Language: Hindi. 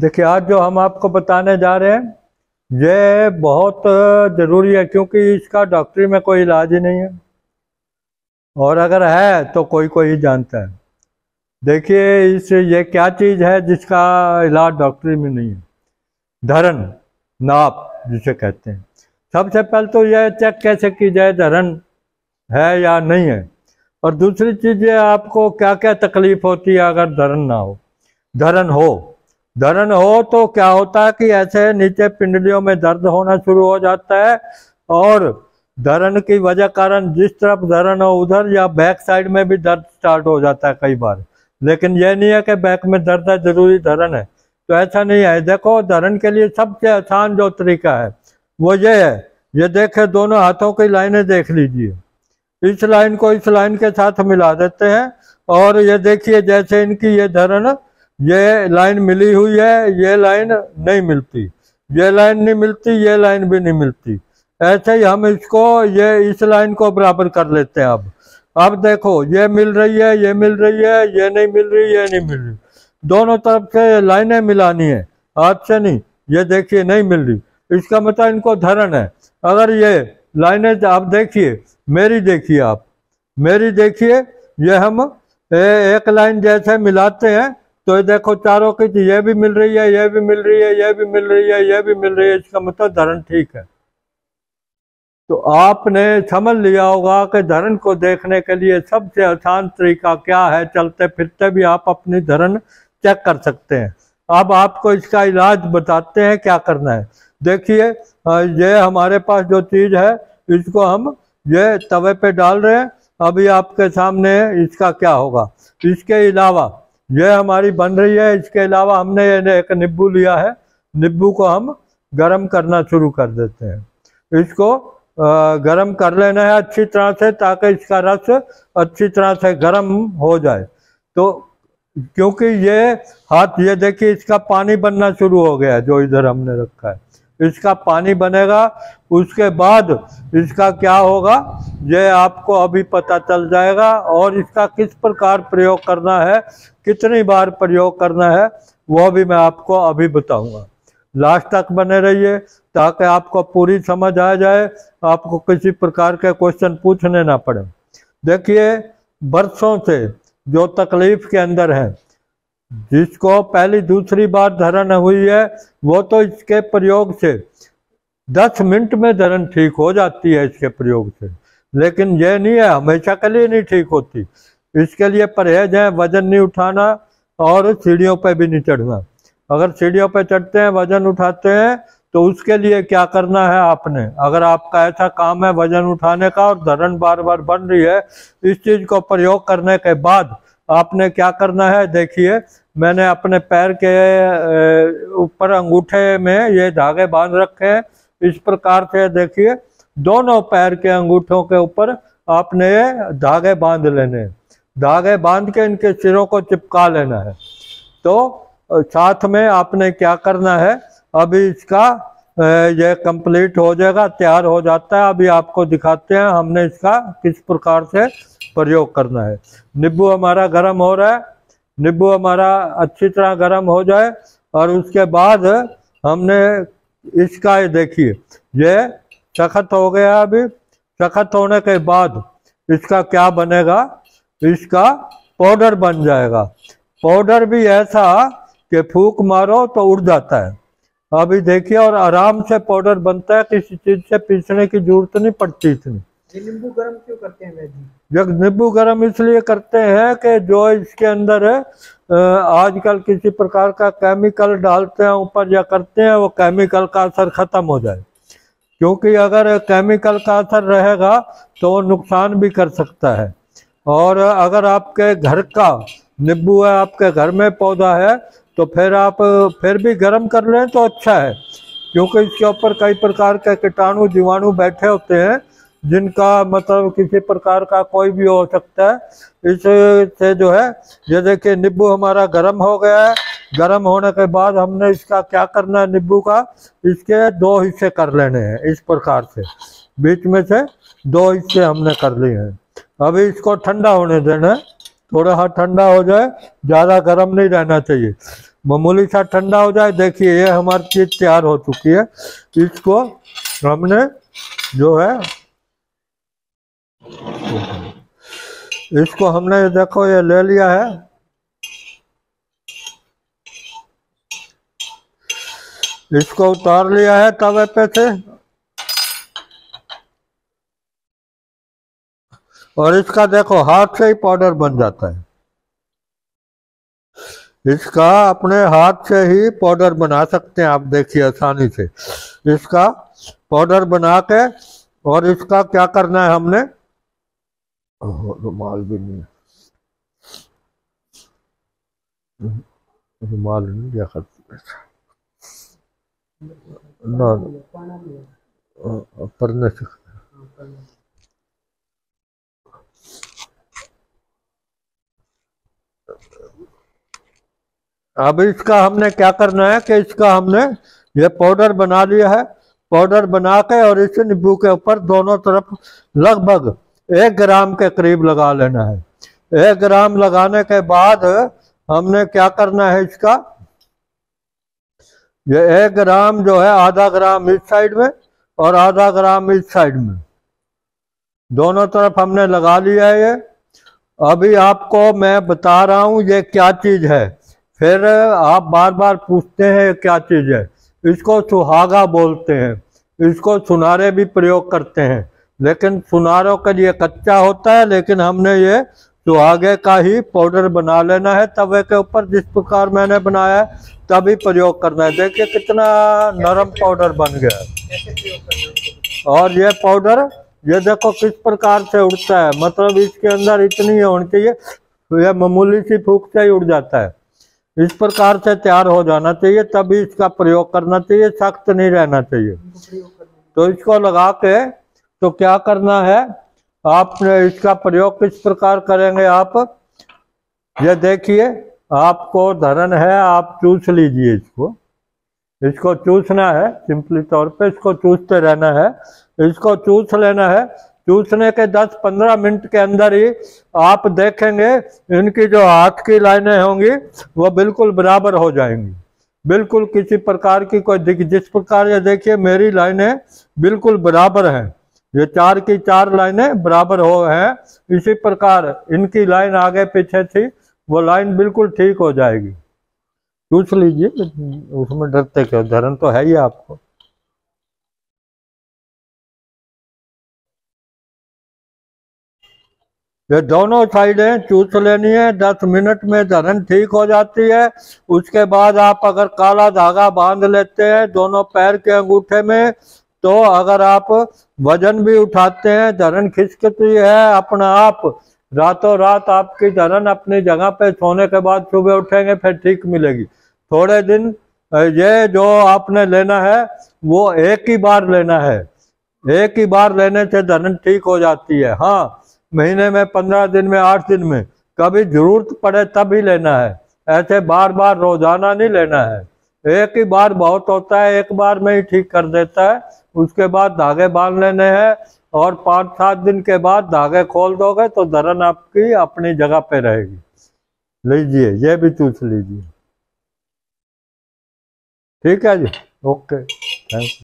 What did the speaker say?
देखिए, आज जो हम आपको बताने जा रहे हैं ये बहुत ज़रूरी है, क्योंकि इसका डॉक्टरी में कोई इलाज ही नहीं है, और अगर है तो कोई कोई ही जानता है। देखिए, ये क्या चीज़ है जिसका इलाज डॉक्टरी में नहीं है? धरण, नाप जिसे कहते हैं। सबसे पहले तो यह चेक कैसे की जाए धरण है या नहीं है, और दूसरी चीज़ ये आपको क्या क्या तकलीफ होती है अगर धरण ना हो। धरण हो तो क्या होता है कि ऐसे नीचे पिंडलियों में दर्द होना शुरू हो जाता है, और धरण की वजह कारण जिस तरफ धरण हो उधर या बैक साइड में भी दर्द स्टार्ट हो जाता है कई बार। लेकिन यह नहीं है कि बैक में दर्द है जरूरी धरण है, तो ऐसा नहीं है। देखो, धरण के लिए सबसे आसान जो तरीका है वो ये है, ये देखे दोनों हाथों की लाइनें देख लीजिए, इस लाइन को इस लाइन के साथ मिला देते हैं, और ये देखिए जैसे इनकी ये धरण, ये लाइन मिली हुई है, ये लाइन नहीं मिलती, ये लाइन नहीं मिलती, ये लाइन भी नहीं मिलती। ऐसे ही हम इसको इस लाइन को बराबर कर लेते हैं। अब देखो, ये मिल रही है, ये मिल रही है, ये नहीं मिल रही, ये नहीं मिल रही, दोनों तरफ से लाइनें मिलानी है, हाथ से नहीं। ये देखिए नहीं मिल रही, इसका मतलब इनको धरण है। अगर ये लाइनें आप देखिए, मेरी देखिए, आप मेरी देखिए, ये हम एक लाइन जैसे मिलाते हैं तो ये देखो चारों की ये भी मिल रही है, ये भी मिल रही है, ये भी मिल रही है, ये भी मिल रही है, इसका मतलब धरण ठीक है। तो आपने समझ लिया होगा कि धरण को देखने के लिए सबसे आसान तरीका क्या है। चलते फिरते भी आप अपनी धरण चेक कर सकते हैं। अब आपको इसका इलाज बताते हैं क्या करना है। देखिए, ये हमारे पास जो चीज़ है इसको हम ये तवे पे डाल रहे हैं। अभी आपके सामने इसका क्या होगा। इसके अलावा ये हमारी बन रही है, इसके अलावा हमने एक नींबू लिया है, नींबू को हम गरम करना शुरू कर देते हैं। इसको गरम कर लेना है अच्छी तरह से, ताकि इसका रस अच्छी तरह से गरम हो जाए। तो क्योंकि ये देखिए इसका पानी बनना शुरू हो गया है, जो इधर हमने रखा है इसका पानी बनेगा। उसके बाद इसका क्या होगा ये आपको अभी पता चल जाएगा, और इसका किस प्रकार प्रयोग करना है, कितनी बार प्रयोग करना है, वो भी मैं आपको अभी बताऊंगा। लास्ट तक बने रहिए ताकि आपको पूरी समझ आ जाए, आपको किसी प्रकार के क्वेश्चन पूछने ना पड़े। देखिए, बरसों से जो तकलीफ के अंदर है, जिसको पहली दूसरी बार धरण हुई है, वो तो इसके प्रयोग से 10 मिनट में धरण ठीक हो जाती है इसके प्रयोग से। लेकिन ये नहीं है, हमेशा के लिए नहीं ठीक होती। इसके लिए परहेज है, वजन नहीं उठाना और सीढ़ियों पे भी नहीं चढ़ना। अगर सीढ़ियों पे चढ़ते हैं, वजन उठाते हैं, तो उसके लिए क्या करना है आपने, अगर आपका ऐसा काम है वजन उठाने का और धरण बार बार बन रही है, इस चीज़ को प्रयोग करने के बाद आपने क्या करना है। देखिए, मैंने अपने पैर के ऊपर अंगूठे में ये धागे बांध रखे हैं। इस प्रकार से देखिए, दोनों पैर के अंगूठों के ऊपर आपने धागे बांध लेने। धागे बांध के इनके सिरों को चिपका लेना है। तो साथ में आपने क्या करना है, अभी इसका ये कंप्लीट हो जाएगा, तैयार हो जाता है। अभी आपको दिखाते हैं हमने इसका किस प्रकार से प्रयोग करना है। नींबू हमारा गर्म हो रहा है, नींबू हमारा अच्छी तरह गर्म हो जाए, और उसके बाद हमने इसका ये देखिए ये सख्त हो गया। अभी सख्त होने के बाद इसका क्या बनेगा, इसका पाउडर बन जाएगा। पाउडर भी ऐसा कि फूंक मारो तो उड़ जाता है। अभी देखिए, और आराम से पाउडर बनता है, किसी चीज से पीसने की जरूरत नहीं पड़ती इतनी। नींबू गरम क्यों करते हैं जी? जब नींबू गरम इसलिए करते हैं कि जो इसके अंदर आजकल किसी प्रकार का केमिकल डालते हैं ऊपर या करते हैं, वो केमिकल का असर खत्म हो जाए। क्योंकि अगर केमिकल का असर रहेगा तो वो नुकसान भी कर सकता है। और अगर आपके घर का नींबू है, आपके घर में पौधा है, तो फिर आप फिर भी गर्म कर लें तो अच्छा है, क्योंकि इसके ऊपर कई प्रकार के कीटाणु जीवाणु बैठे होते हैं, जिनका मतलब किसी प्रकार का कोई भी हो सकता है। इससे जो है, ये देखिए नींबू हमारा गर्म हो गया है। गर्म होने के बाद हमने इसका क्या करना है, नींबू का इसके 2 हिस्से कर लेने हैं। इस प्रकार से बीच में से 2 हिस्से हमने कर लिए हैं। अभी इसको ठंडा होने देना है, थोड़ा सा ठंडा हो जाए, ज़्यादा गर्म नहीं रहना चाहिए। मामूली सा ठंडा हो जाए। देखिए ये हमारी चीज तैयार हो चुकी है। इसको हमने जो है इसको हमने देखो ये ले लिया है। इसको उतार लिया है तवे पे से और इसका देखो हाथ से ही पाउडर बन जाता है। इसका अपने हाथ से ही पाउडर बना सकते हैं आप, देखिए आसानी से इसका पाउडर बना के। और इसका क्या करना है हमने, रुमाल भी नहीं, रुमाल नहीं क्या करते ना पढ़ने से। अब इसका हमने क्या करना है कि इसका हमने ये पाउडर बना लिया है। पाउडर बना के और इस नींबू के ऊपर दोनों तरफ लगभग 1 ग्राम के करीब लगा लेना है। 1 ग्राम लगाने के बाद हमने क्या करना है, इसका ये 1 ग्राम जो है आधा ग्राम इस साइड में और आधा ग्राम इस साइड में, दोनों तरफ हमने लगा लिया है। ये अभी आपको मैं बता रहा हूं ये क्या चीज है, फिर आप बार बार पूछते हैं क्या चीज है। इसको सुहागा बोलते हैं, इसको सुनारे भी प्रयोग करते हैं, लेकिन सुनारों के लिए कच्चा होता है। लेकिन हमने ये सुहागे का ही पाउडर बना लेना है तवे के ऊपर, जिस प्रकार मैंने बनाया है तभी प्रयोग करना है। देखिए कितना नरम पाउडर बन गया है। और ये पाउडर ये देखो किस प्रकार से उड़ता है, मतलब इसके अंदर इतनी होनी चाहिए, यह मामूली सी फूंक से ही उड़ जाता है। इस प्रकार से तैयार हो जाना चाहिए, तभी इसका प्रयोग करना चाहिए, सख्त नहीं रहना चाहिए। तो इसको लगा के तो क्या करना है, आपने इसका प्रयोग किस प्रकार करेंगे आप, ये देखिए आपको धरन है, आप चूस लीजिए इसको चूसना है, सिंपली तौर पे इसको चूसते रहना है। इसको चूस लेना है। चूसने के 10-15 मिनट के अंदर ही आप देखेंगे इनकी जो हाथ की लाइनें होंगी वो बिल्कुल बराबर हो जाएंगी, बिल्कुल किसी प्रकार की कोई जिस प्रकार ये देखिए मेरी लाइनें बिल्कुल बराबर हैं, ये 4 की 4 लाइनें बराबर हो हैं। इसी प्रकार इनकी लाइन आगे पीछे थी वो लाइन बिल्कुल ठीक हो जाएगी। चूस लीजिए, उसमें डरते क्यों, धरन तो है ही आपको। ये दोनों साइडें चूस लेनी है। 10 मिनट में धरन ठीक हो जाती है। उसके बाद आप अगर काला धागा बांध लेते हैं दोनों पैर के अंगूठे में, तो अगर आप वजन भी उठाते हैं धरन खिसकती है अपना आप, रातों रात आपकी धरन अपनी जगह पे सोने के बाद सुबह उठेंगे फिर ठीक मिलेगी। थोड़े दिन ये जो आपने लेना है वो एक ही बार लेना है, एक ही बार लेने से धरन ठीक हो जाती है। हाँ, महीने में 15 दिन में 8 दिन में कभी जरूरत पड़े तभी लेना है, ऐसे बार बार रोजाना नहीं लेना है। एक ही बार बहुत होता है, एक बार में ही ठीक कर देता है। उसके बाद धागे बांध लेने हैं और 5-7 दिन के बाद धागे खोल दोगे तो धरन आपकी अपनी जगह पे रहेगी। लीजिए ये भी चूस लीजिए। ठीक है जी, ओके, थैंक यू।